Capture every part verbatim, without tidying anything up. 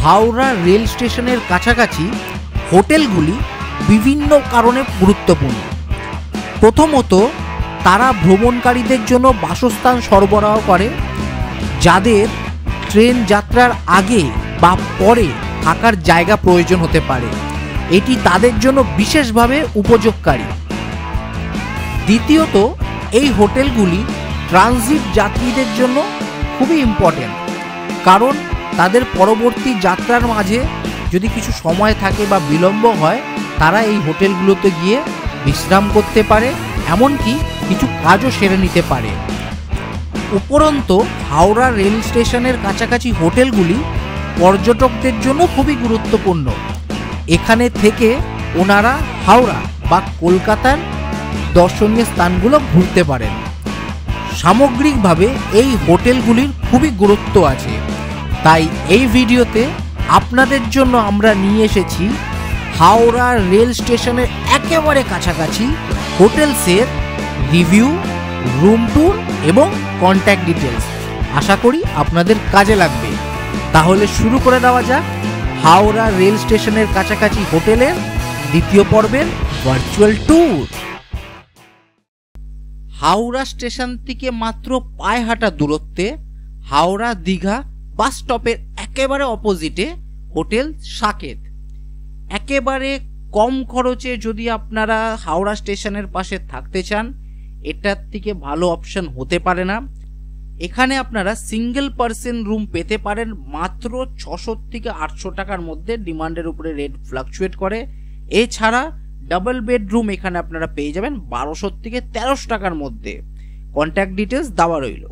Howrah rail স্টেশনের কাছাকাছি হোটেলগুলি বিভিন্ন কারণে গুরুত্বপূর্ণ। প্রথমত, তারা ভ্রমণকারীদের জন্য বাসস্থান সরবরাহ করে, যাদের ট্রেন যাত্রার আগে বা পরে থাকার জায়গা প্রয়োজন হতে পারে। এটি তাদের জন্য বিশেষভাবে উপযোগকারী। দ্বিতীয়ত, এই হোটেলগুলি ট্রানজিট যাত্রীদের জন্য খুবই ইম্পর্টেন্ট, কারণ তাদের পরবর্তী যাত্রার মাঝে যদি কিছু সময় থাকে বা বিলম্ব হয়, তারা এই হোটেলগুলোতে গিয়ে বিশ্রাম করতে পারে, এমনকি কিছু কাজও সেরে নিতে পারে। উপরন্তু হাওড়া রেল স্টেশনের কাছাকাছি হোটেলগুলি পর্যটকদের জন্য খুবই গুরুত্বপূর্ণ। এখানে থেকে ওনারা হাওড়া বা কলকাতার দর্শনীয় স্থানগুলো ঘুরতে পারেন। সামগ্রিকভাবে এই হোটেলগুলির খুবই গুরুত্ব আছে, তাই এই ভিডিওতে আপনাদের জন্য আমরা নিয়ে এসেছি হাওড়া রেল স্টেশনের একেবারে কাছাকাছি হোটেলসের রিভিউ, রুম ট্যুর এবং কন্ট্যাক্ট ডিটেলস। আশা করি আপনাদের কাজে লাগবে। তাহলে শুরু করে দেওয়া যাক হাওড়া রেল স্টেশনের কাছাকাছি হোটেলের দ্বিতীয় পর্বের ভার্চুয়াল ট্যুর। হাওড়া স্টেশন থেকে মাত্র পায়ে হাঁটা দূরত্বে হাওড়া দীঘা বাস স্টপের একেবারে অপোজিটে হোটেল সাকেত। একেবারে কম খরচে যদি আপনারা হাওড়া স্টেশনের পাশে থাকতে চান, এটার থেকে ভালো অপশন হতে পারে না। এখানে আপনারা সিঙ্গেল পার্সন রুম পেতে পারেন মাত্র ছশো থেকে আটশো টাকার মধ্যে, ডিমান্ডের উপরে রেট ফ্লাকচুয়েট করে। এছাড়া ডাবল বেডরুম এখানে আপনারা পেয়ে যাবেন বারোশো থেকে তেরোশো টাকার মধ্যে। কন্ট্যাক্ট ডিটেলস দেওয়া রইল।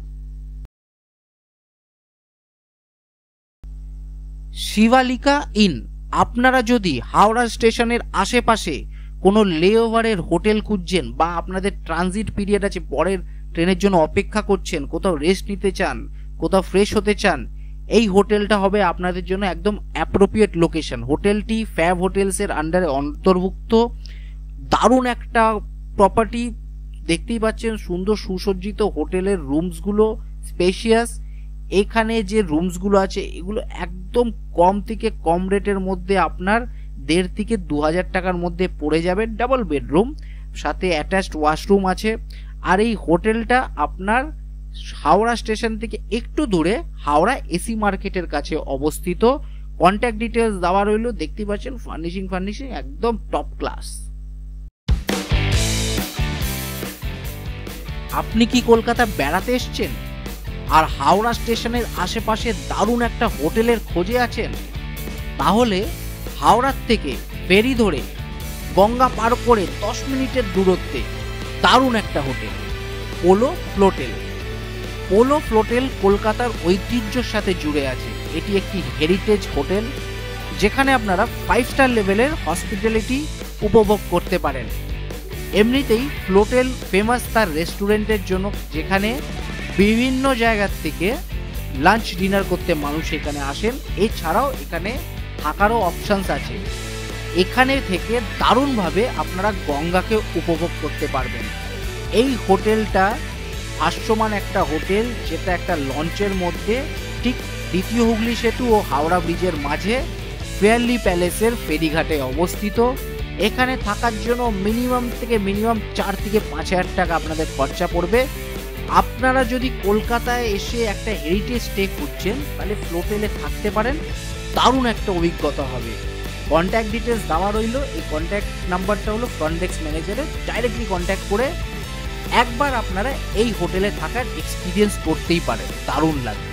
শিবালিকা ইন। আপনারা যদি হাওড়া স্টেশনের আশেপাশে কোনো লেওভারের হোটেল খুঁজছেন বা আপনাদের ট্রানজিট পিরিয়ড আছে, পরের ট্রেনের জন্য অপেক্ষা করছেন, কোথাও রেস্ট নিতে চান, কোথাও ফ্রেশ হতে চান, এই হোটেলটা হবে আপনাদের জন্য একদম অ্যাপ্রোপ্রিয়েট লোকেশন। হোটেলটি ফ্যাব হোটেলসের আন্ডারে অন্তর্ভুক্ত। দারুণ একটা প্রপার্টি, দেখতেই পাচ্ছেন সুন্দর সুসজ্জিত হোটেলের রুমসগুলো স্পেশিয়াস। এখানে যে রুমসগুলো আছে এগুলো একদম কম থেকে কম রেটের মধ্যে আপনার দেড় থেকে দু হাজার টাকার মধ্যে পড়ে যাবে। ডাবল বেডরুম, সাথে অ্যাটাচড ওয়াশরুম আছে। আর এই হোটেলটা আপনার হাওড়া স্টেশন থেকে একটু দূরে হাওড়া এসি মার্কেটের কাছে অবস্থিত। কন্ট্যাক্ট ডিটেলস দেওয়া রইল। দেখতেই পাচ্ছেন ফার্নিশিং ফার্নিশিং একদম টপ ক্লাস। আপনি কি কলকাতা বেড়াতে এসছেন আর হাওড়া স্টেশনের আশেপাশে দারুণ একটা হোটেলের খোঁজে আছেন? তাহলে হাওড়ার থেকে ফেরি ধরে গঙ্গা পার করে দশ মিনিটের দূরত্বে দারুণ একটা hotel Polo Floatel. Polo Floatel কলকাতার ঐতিহ্যের সাথে জুড়ে আছে। এটি একটি হেরিটেজ হোটেল, যেখানে আপনারা ফাইভ স্টার লেভেলের হসপিটালিটি উপভোগ করতে পারেন। এমনিতেই ফ্লোটেল ফেমাস তার রেস্টুরেন্টের জন্য, যেখানে বিভিন্ন জায়গার থেকে লাঞ্চ ডিনার করতে মানুষ এখানে আসেন। এছাড়াও এখানে থাকারও অপশানস আছে। এখানে থেকে দারুণভাবে আপনারা গঙ্গাকে উপভোগ করতে পারবেন। এই হোটেলটা ভাসমান একটা হোটেল, যেটা একটা লঞ্চের মধ্যে ঠিক দ্বিতীয় হুগলি সেতু ও হাওড়া ব্রিজের মাঝে ফেয়ারলি প্যালেসের ফেরিঘাটে অবস্থিত। এখানে থাকার জন্য মিনিমাম থেকে মিনিমাম চার থেকে পাঁচ হাজার টাকা আপনাদের খরচা পড়বে। আপনারা যদি কলকাতায় এসে একটা হেরিটেজ স্টে করছেন, তাহলে ফ্লোটেলে থাকতে পারেন, দারুণ একটা অভিজ্ঞতা হবে। কন্ট্যাক্ট ডিটেলস দেওয়া রইল। এই কন্ট্যাক্ট নাম্বারটা হলো ফ্রন্ট ডেস্ক ম্যানেজারের। ডাইরেক্টলি কন্ট্যাক্ট করে একবার আপনারা এই হোটেলে থাকার এক্সপিরিয়েন্স করতেই পারেন, দারুণ লাগবে।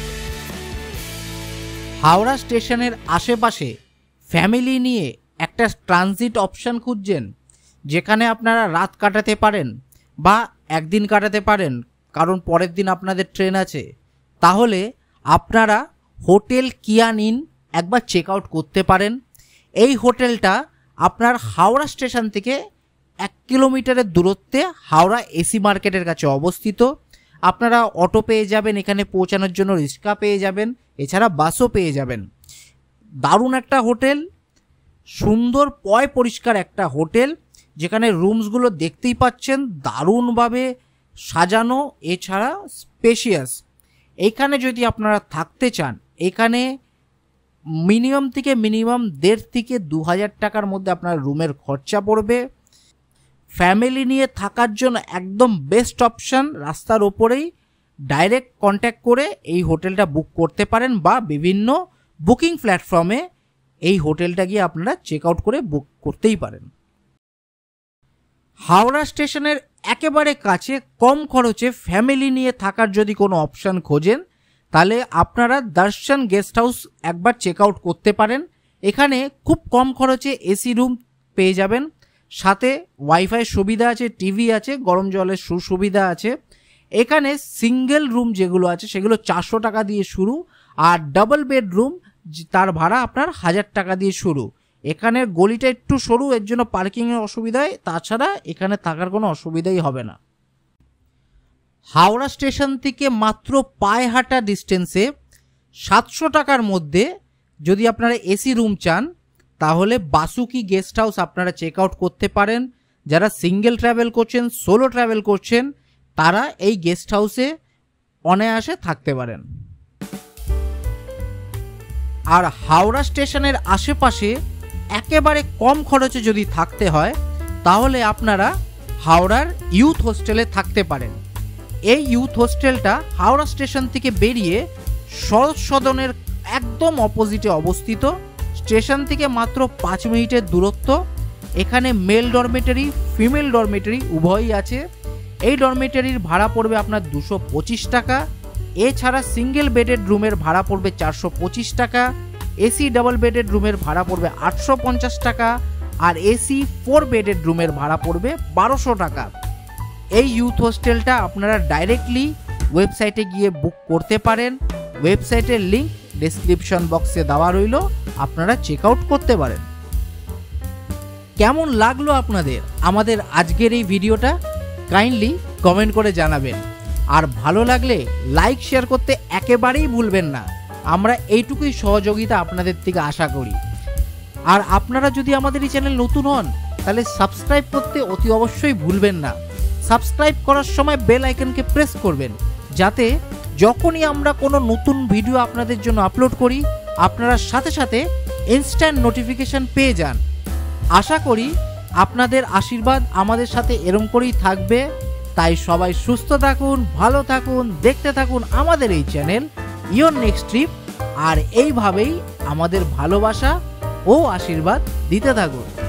হাওড়া স্টেশনের আশেপাশে ফ্যামিলি নিয়ে একটা ট্রানজিট অপশান খুঁজছেন, যেখানে আপনারা রাত কাটাতে পারেন বা একদিন কাটাতে পারেন, কারণ পরের দিন আপনাদের ট্রেন আছে, তাহলে আপনারা হোটেল কিয়ান ইন একবার চেক আউট করতে পারেন। এই হোটেলটা আপনার হাওড়া স্টেশন থেকে এক কিলোমিটারের দূরত্বে হাওড়া এসি মার্কেটের কাছে অবস্থিত। আপনারা অটো পেয়ে যাবেন, এখানে পৌঁছানোর জন্য রিক্সা পেয়ে যাবেন, এছাড়া বাসও পেয়ে যাবেন। দারুণ একটা হোটেল, সুন্দর পয় পরিষ্কার একটা হোটেল, যেখানে রুমসগুলো দেখতেই পাচ্ছেন দারুণভাবে সাজানো, এছাড়া স্পেশিয়াস। এইখানে যদি আপনারা থাকতে চান, এখানে মিনিমাম থেকে মিনিমাম দেড় থেকে দু হাজার টাকার মধ্যে আপনার রুমের খরচা পড়বে। ফ্যামিলি নিয়ে থাকার জন্য একদম বেস্ট অপশান, রাস্তার ওপরেই ডাইরেক্ট কন্ট্যাক্ট করে এই হোটেলটা বুক করতে পারেন বা বিভিন্ন বুকিং প্ল্যাটফর্মে এই হোটেলটা গিয়ে আপনারা চেক আউট করে বুক করতেই পারেন। হাওড়া স্টেশনের একেবারে কাছে কম খরচে ফ্যামিলি নিয়ে থাকার যদি কোনো অপশান খোঁজেন তাহলে আপনারা দর্শন গেস্ট হাউস একবার চেক আউট করতে পারেন। এখানে খুব কম খরচে এসি রুম পেয়ে যাবেন, সাথে ওয়াইফাই সুবিধা আছে, টিভি আছে, গরম জলের সুবিধা আছে। এখানে সিঙ্গেল রুম যেগুলো আছে সেগুলো চারশো টাকা দিয়ে শুরু, আর ডাবল বেডরুম তার ভাড়া আপনার হাজার টাকা দিয়ে শুরু। এখানে গলিটা একটু সরু, এর জন্য পার্কিংয়ের অসুবিধায়, তাছাড়া এখানে থাকার কোনো অসুবিধাই হবে না। হাওড়া স্টেশন থেকে মাত্র পায়ে হাঁটা ডিস্টেন্সে সাতশো টাকার মধ্যে যদি আপনারা এসি রুম চান তাহলে বাসুকি গেস্ট হাউস আপনারা চেক আউট করতে পারেন। যারা সিঙ্গেল ট্রাভেল করছেন, সোলো ট্রাভেল করছেন, তারা এই গেস্ট হাউসে অনায়াসে থাকতে পারেন। আর হাওড়া স্টেশনের আশেপাশে একেবারে কম খরচে যদি থাকতে হয় তাহলে আপনারা হাওড়ার ইউথ হোস্টেলে থাকতে পারেন। এই ইউথ হোস্টেলটা হাওড়া স্টেশন থেকে বেরিয়ে শরৎ সদনের একদম অপোজিটে অবস্থিত, স্টেশন থেকে মাত্র পাঁচ মিনিটের দূরত্ব। এখানে মেল ডরমেটারি, ফিমেল ডরমেটারি উভয়ই আছে। এই ডরমেটারির ভাড়া পড়বে আপনার দুশো পঁচিশ টাকা। এছাড়া সিঙ্গেল বেডেড রুমের ভাড়া পড়বে চারশো পঁচিশ টাকা, এসি ডাবল বেডেড রুমের ভাড়া পড়বে আটশো পঞ্চাশ টাকা, আর এসি ফোর বেডেড রুমের ভাড়া পড়বে বারোশো টাকা। এই ইউথ হোস্টেলটা আপনারা ডাইরেক্টলি ওয়েবসাইটে গিয়ে বুক করতে পারেন। ওয়েবসাইটের লিঙ্ক ডেসক্রিপশন বক্সে দেওয়া রইল, আপনারা চেক আউট করতে পারেন। কেমন লাগলো আপনাদের আমাদের আজকের এই ভিডিওটা কাইন্ডলি কমেন্ট করে জানাবেন, আর ভালো লাগলে লাইক শেয়ার করতে একেবারেই ভুলবেন না। আমরা এইটুকুই সহযোগিতা আপনাদের থেকে আশা করি। আর আপনারা যদি আমাদের এই চ্যানেল নতুন হন তাহলে সাবস্ক্রাইব করতে অতি অবশ্যই ভুলবেন না। সাবস্ক্রাইব করার সময় বেল আইকনকে প্রেস করবেন, যাতে যখনই আমরা কোনো নতুন ভিডিও আপনাদের জন্য আপলোড করি আপনারা সাথে সাথে ইনস্ট্যান্ট নোটিফিকেশন পেয়ে যান। আশা করি আপনাদের আশীর্বাদ আমাদের সাথে এরম করেই থাকবে। তাই সবাই সুস্থ থাকুন, ভালো থাকুন, দেখতে থাকুন আমাদের এই চ্যানেল ইওর নেক্সট ট্রিপ, আর এইভাবেই আমাদের ভালোবাসা ও আশীর্বাদ দিতে থাকুন।